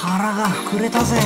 腹が膨れたぜ。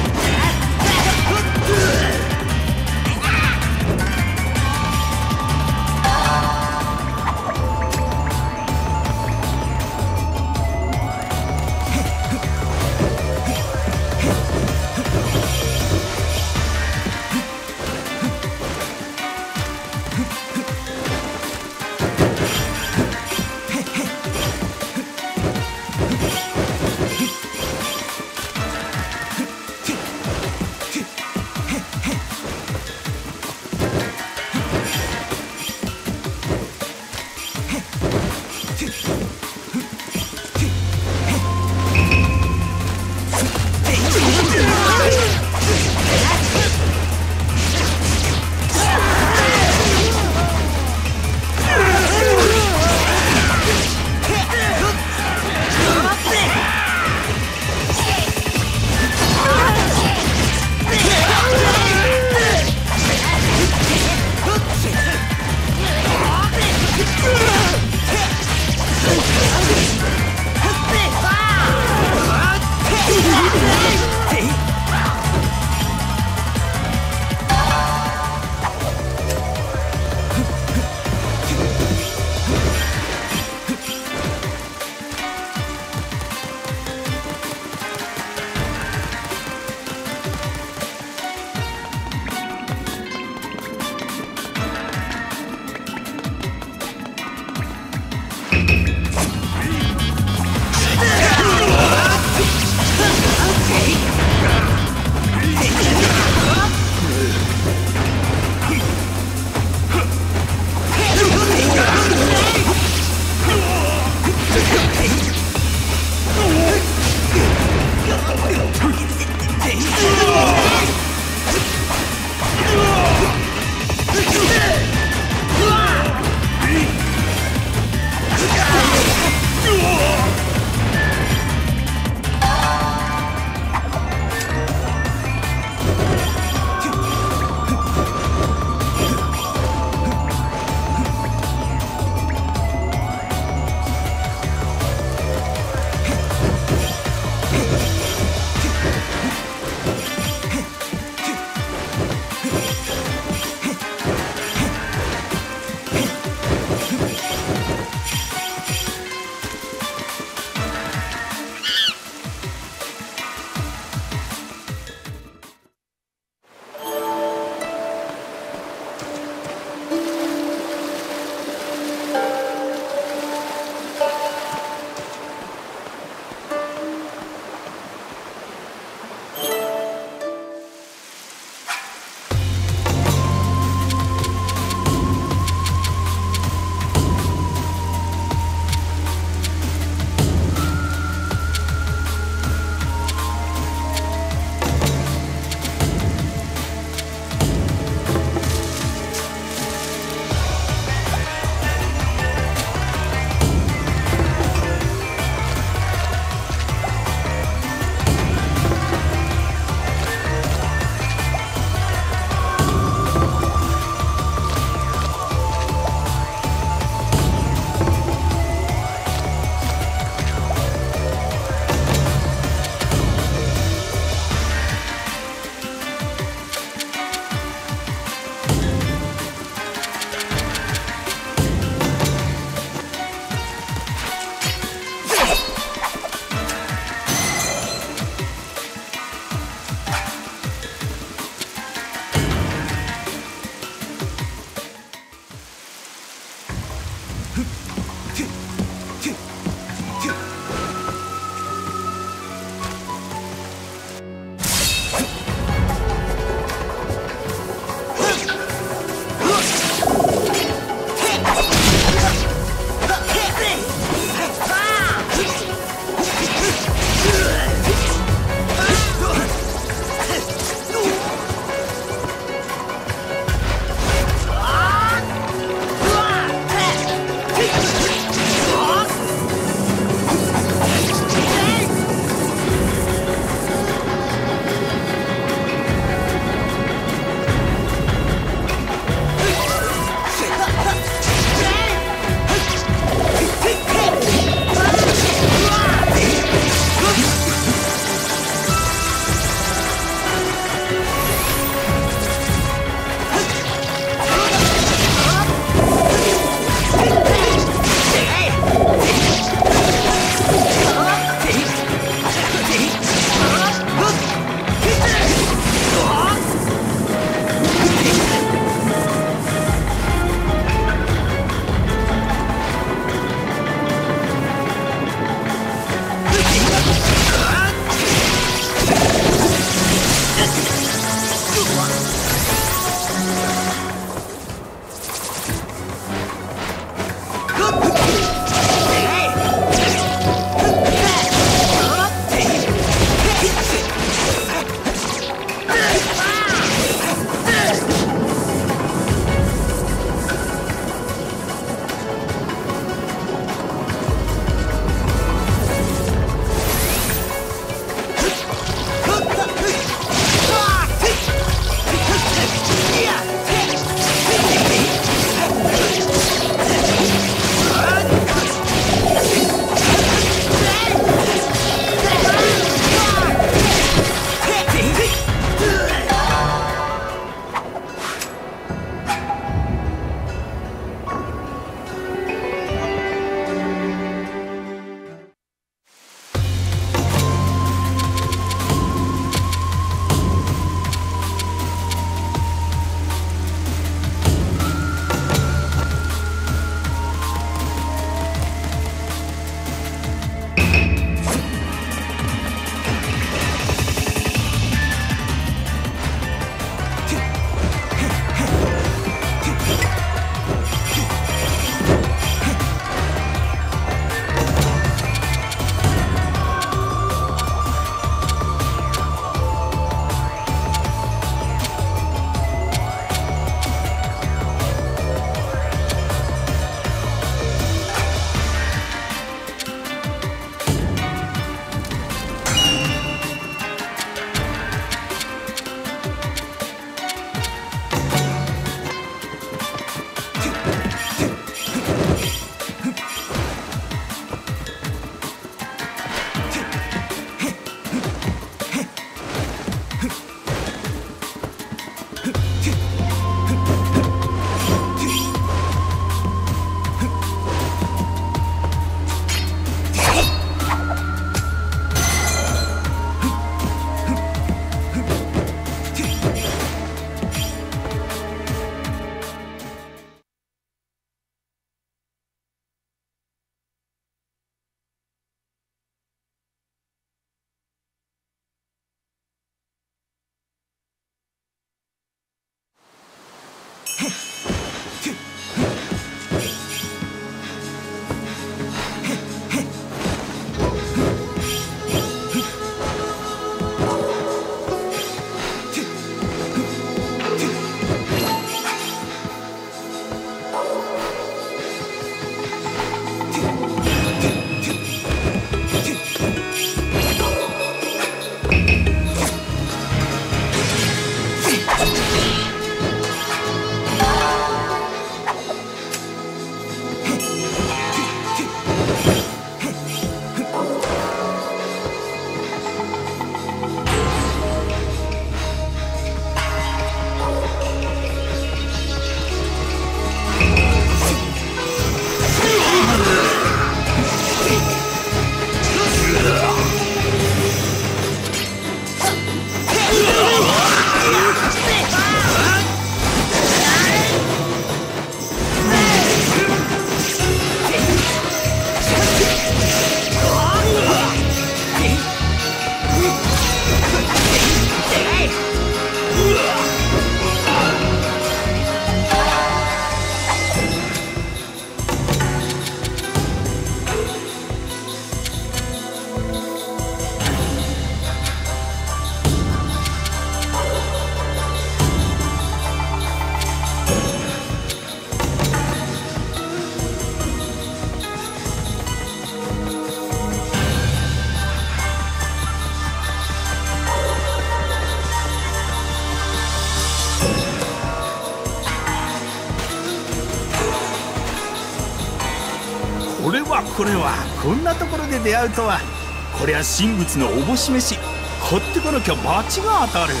これはこんなところで出会うとは。これは神仏のおぼし飯。買ってこなきゃ罰が当たる。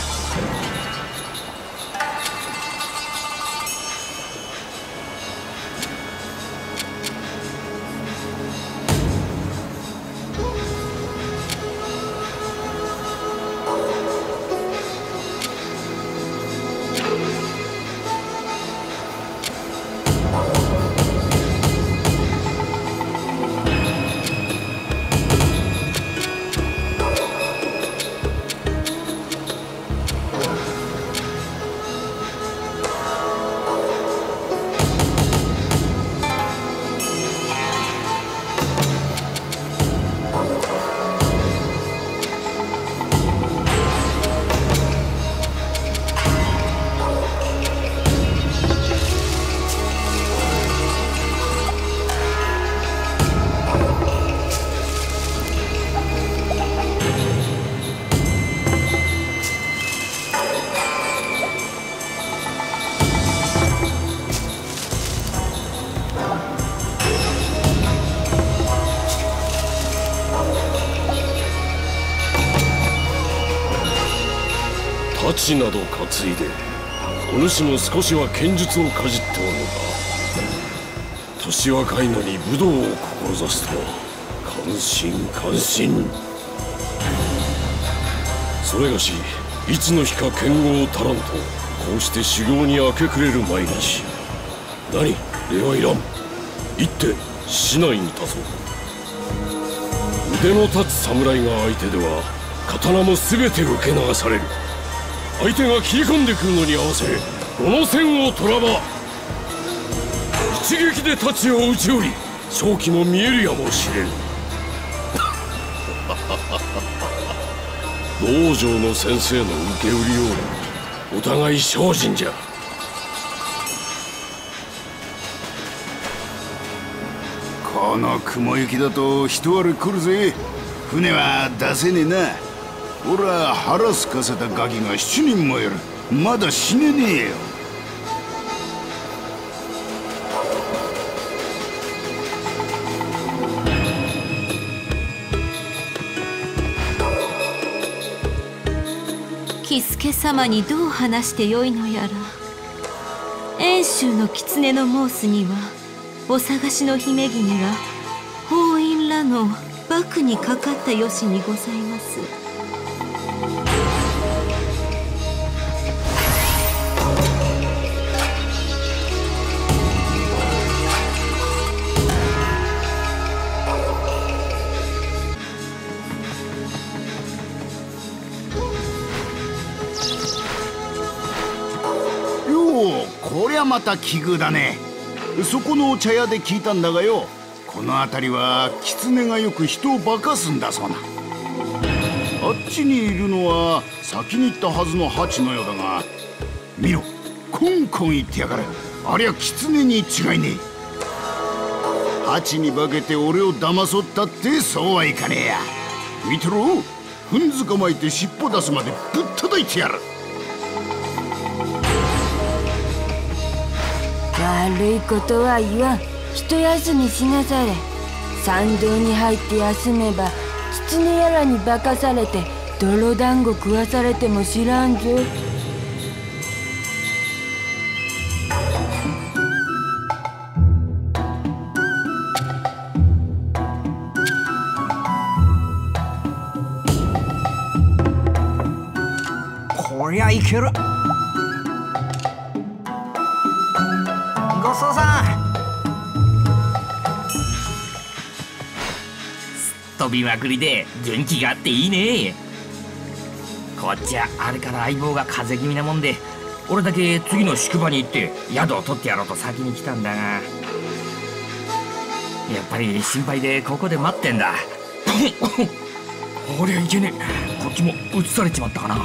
太刀など担いでお主も少しは剣術をかじっておるのか。年若いのに武道を志すとは感心感心。それがしいつの日か剣豪足らんとこうして修行に明け暮れる毎日。何礼はいらん。行って市内に立そう。腕の立つ侍が相手では刀も全て受け流される。相手が切り込んでくるのに合わせこの線を取らば一撃で太刀を打ち折り勝機も見えるやもしれん。道場の先生の受け売りをお互い精進じゃ。 この雲行きだと一割来るぜ。船は出せねえな。俺は腹すかせたガキが7人もいる。まだ死ねねえよ。 キスケ様にどう話してよいのやら。遠州の狐の申すにはお探しの姫君が法院らの幕にかかった由にございます。 こりゃまた奇遇だね。そこの茶屋で聞いたんだがよ、この辺りは狐がよく人を化かすんだそうな。あっちにいるのは先に行ったはずのハチのようだが、見ろ、コンコン言ってやがる。ありゃ狐に違いねえ。ハチに化けて俺を騙そったってそうはいかねえや。見てろ、踏ん捕まえて尻尾出すまでぶったたいてやる。 悪いことは言わん。一休みしなされ。参道に入って休めば狐やらに化かされて泥団子食わされても知らんぞ。 こりゃいける。ごちそうさん。飛びまくりで元気があっていいね。こっちはあれから相棒が風邪気味なもんで、俺だけ次の宿場に行って宿を取ってやろうと先に来たんだが、やっぱり心配でここで待ってんだ。ありゃいけねえ。こっちも移されちまったかな。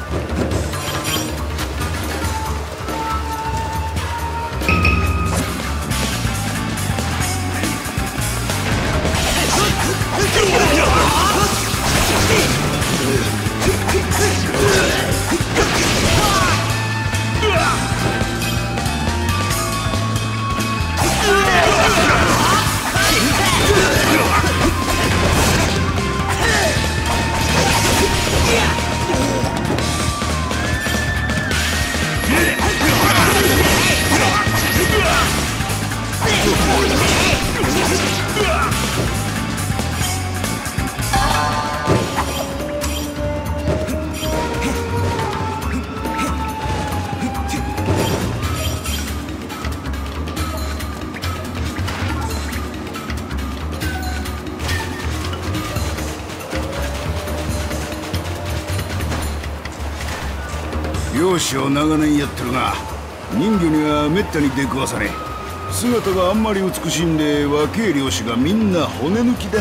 漁師を長年やってるが、人魚にはめったに出くわさねえ。姿があんまり美しいんで、若え漁師がみんな骨抜きだ。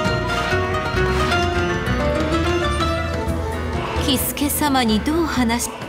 キスケ様にどう話し